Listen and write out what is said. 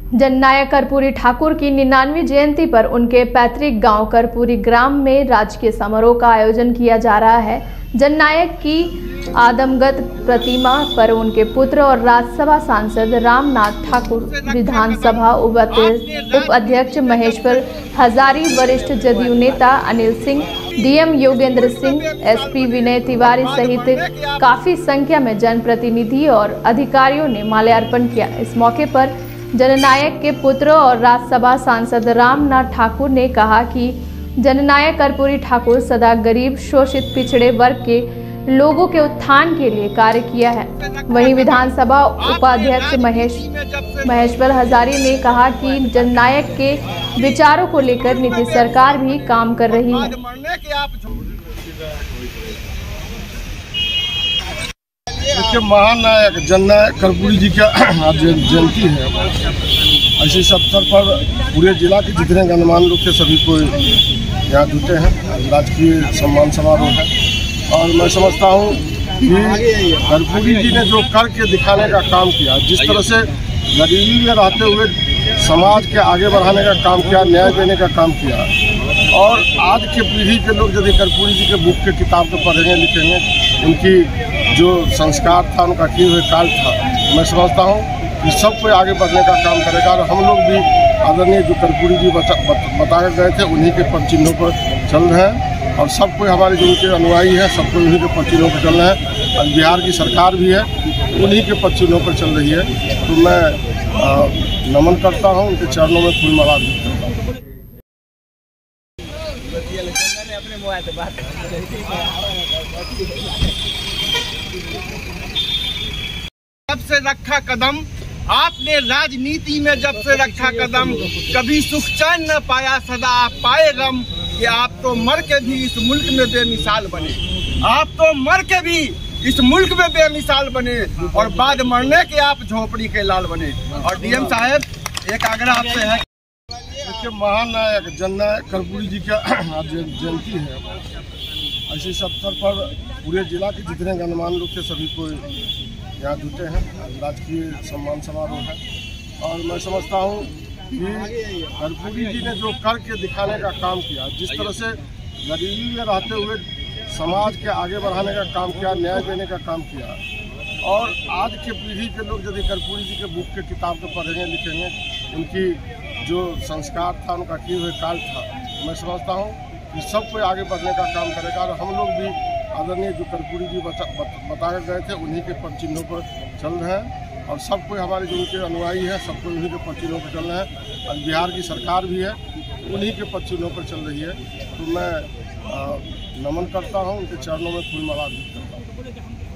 जननायक कर्पूरी ठाकुर की 99वीं जयंती पर उनके पैतृक गांव कर्पूरी ग्राम में राजकीय समारोह का आयोजन किया जा रहा है। जननायक की आदमगत प्रतिमा पर उनके पुत्र और राज्यसभा सांसद रामनाथ ठाकुर, विधानसभा उपाध्यक्ष महेश्वर हजारी, वरिष्ठ जदयू नेता अनिल सिंह, डीएम योगेंद्र सिंह, एसपी विनय तिवारी सहित काफी संख्या में जनप्रतिनिधि और अधिकारियों ने माल्यार्पण किया। इस मौके पर जननायक के पुत्र और राज्यसभा सांसद रामनाथ ठाकुर ने कहा कि जननायक कर्पूरी ठाकुर सदा गरीब, शोषित, पिछड़े वर्ग के लोगों के उत्थान के लिए कार्य किया है। वहीं विधानसभा उपाध्यक्ष महेश्वर हजारी ने कहा कि जननायक के विचारों को लेकर नीतीश सरकार भी काम कर रही है। देखिए, महान नायक जननायक कर्पूरी जी का आज जयंती है। ऐसे अवसर पर पूरे जिला के जितने गणमान्य लोग थे सभी को यहाँ जुटे हैं। राजकीय सम्मान समारोह है और मैं समझता हूँ कि कर्पूरी जी ने जो करके दिखाने का काम किया, जिस तरह से गरीबी में रहते हुए समाज के आगे बढ़ाने का काम किया, न्याय देने का काम किया, और आज के पीढ़ी के लोग यदि कर्पूरी जी के बुक के किताब को पढ़ेंगे, लिखेंगे, उनकी जो संस्कार था, उनका किए हुए कार्य था, मैं समझता हूँ कि सब कोई आगे बढ़ने का काम करेगा। और हम लोग भी आदरणीय जो कर्पूरी जी बताए गए थे उन्हीं के पद चिन्हों पर चल रहे हैं और सब कोई हमारे जो उनके अनुयायी है सब कोई उन्हीं के पद चिन्हों पर चल रहे हैं। और बिहार की सरकार भी है उन्हीं के पद चिन्हों पर चल रही है। तो मैं नमन करता हूँ, उनके चरणों में फूल माला अर्पित करता हूँ। जब से रखा कदम आपने राजनीति में, जब से रखा कदम कभी सुख चैन न पाया, सदा आप पाए गम। कि आप तो मर के भी इस मुल्क में बेमिसाल बने, आप तो मर के भी इस मुल्क में बेमिसाल बने और बाद मरने के आप झोपड़ी के लाल बने। और डीएम साहब एक आग्रह आपसे है। देखिए, महान नायक जननायक कर्पूरी जी का आज जयंती है। ऐसे अवसर पर पूरे जिला के जितने गणमान्य लोग थे सभी को यहाँ जुटे हैं। राजकीय सम्मान समारोह है और मैं समझता हूँ कि कर्पूरी जी ने जो करके दिखाने का काम किया, जिस तरह से गरीबी में रहते हुए समाज के आगे बढ़ाने का काम किया, न्याय देने का काम किया, और आज के पीढ़ी के लोग यदि कर्पूरी जी के बुक के किताब को पढ़ेंगे, लिखेंगे, उनकी जो संस्कार था, उनका किए हुए कार्य था, मैं समझता हूँ कि सब कोई आगे बढ़ने का काम करेगा। और हम लोग भी आदरणीय जो कर्पूरी जी बताए गए थे उन्हीं के पद चिन्हों पर चल रहे हैं और सब कोई हमारे जो उनके अनुयायी है सब कोई उन्हीं के पद चिन्हों पर चल रहे हैं। और बिहार की सरकार भी है उन्हीं के पद चिन्हों पर चल रही है। तो मैं नमन करता हूँ, उनके चरणों में फूल माला अर्पित करता हूँ।